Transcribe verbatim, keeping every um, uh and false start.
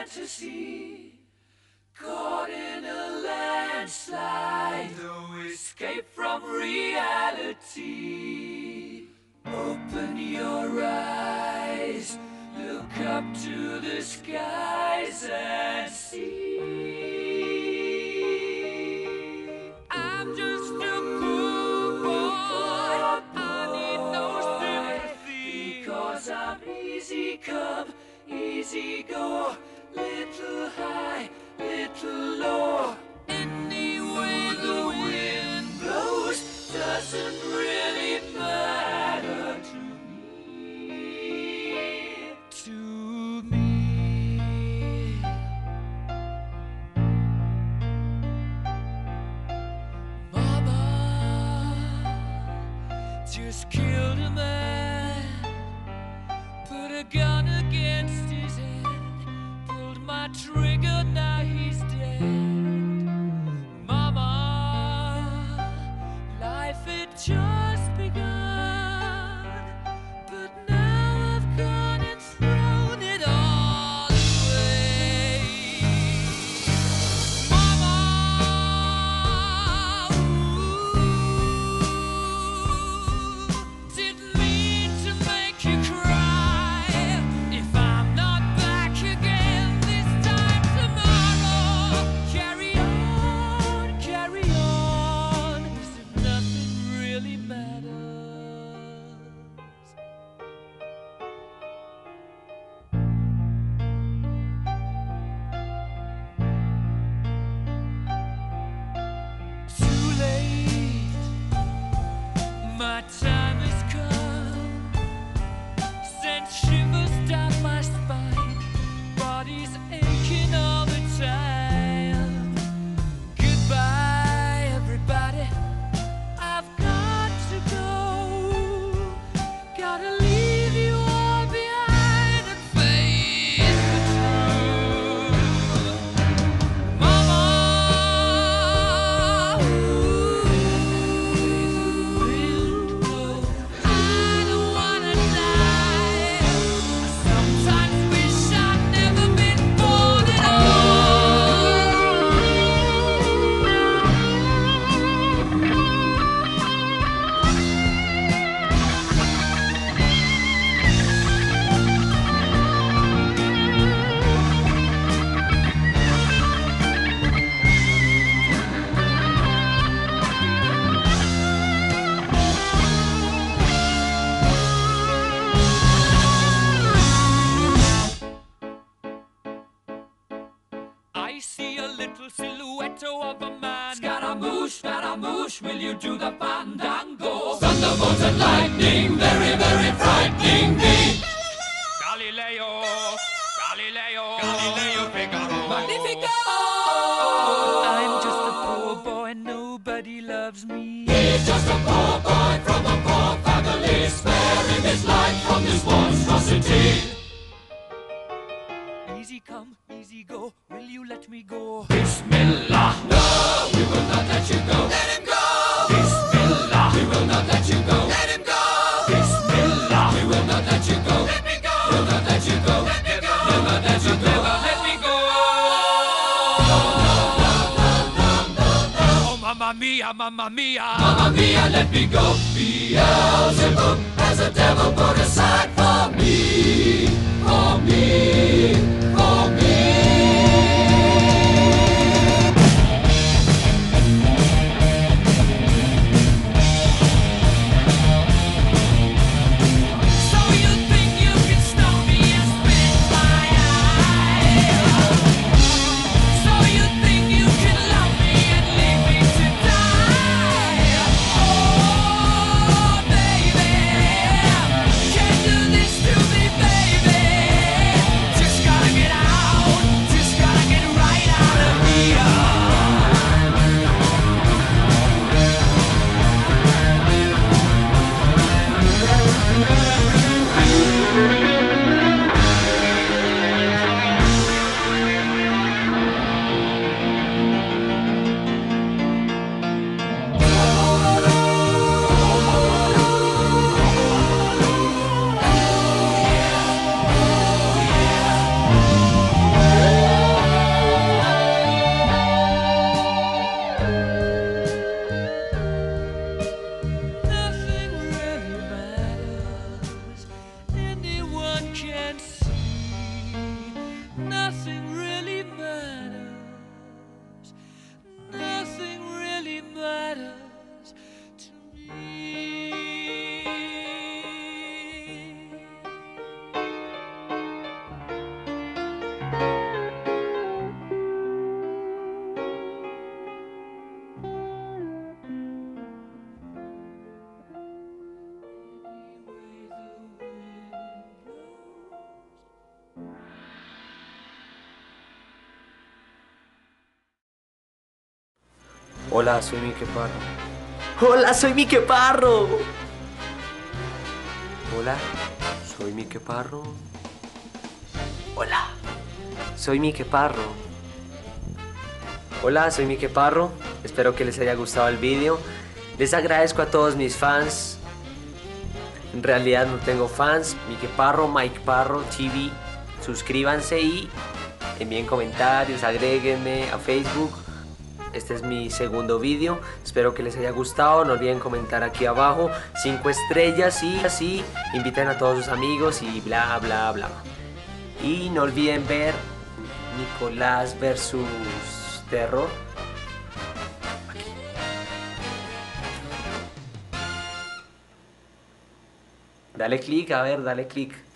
fantasy, caught in a landslide, no escape from reality. Open your eyes, look up to the skies and see. I'm just a poor boy, I need no sympathy, because I'm easy come, easy go, little high, little low. Any way the wind blows doesn't really matter to me, to me. Mama just killed a man, put a gun against his head, pulled my trigger, now he's dead. Mama, life had just begun, but now I've gone and thrown it all away. Mama, ooh, didn't mean to make you cry. If I'm not back again this time tomorrow, carry on, carry on, as if nothing really matters. Too late, my time has come, sent shivers down my spine, body's aching all the time. Goodbye, everybody, I've got to go, gotta leave you all behind and face the truth. Mama, ooh, I don't wanna die. I sometimes wish I'd never been born at I see a little silhouette of a man. Scaramouche, Scaramouche, will you do the fandango? Thunderbolts and lightning, very, very frightening me. Galileo, Galileo, Galileo Figaro. Magnifico! I'm just a poor boy, nobody loves me. He's just a poor boy from a poor family, sparing his life from this monstrosity. Easy come, easy go, will you let me go? Bismillah, no, we will not let you go. Let him go! Bismillah, we will not let you go. Let him go! Bismillah, we will not let you go. Let me go! We'll not let you go. Let me go! Never let you go. Never let me go. Oh, mamma mia, mamma mia. Mamma mia, let me go. Beelzebub has a devil put aside for me. For me. For me. So you think you can stop me and spit my eye? So you think you can love me and leave me to die? Oh, baby. Hola, soy Mike Parro. Hola, soy Mike Parro. Hola, soy Mike Parro. Hola, soy Mike Parro. Hola, soy Mike Parro. Espero que les haya gustado el vídeo. Les agradezco a todos mis fans. En realidad no tengo fans. Mike Parro, Mike Parro T V. Suscríbanse y envíen comentarios, agréguenme a Facebook. Este es mi segundo vídeo, espero que les haya gustado, no olviden comentar aquí abajo, cinco estrellas y así, inviten a todos sus amigos y bla bla bla. Y no olviden ver Nicolás versus Terror. Aquí. Dale click, a ver, dale click.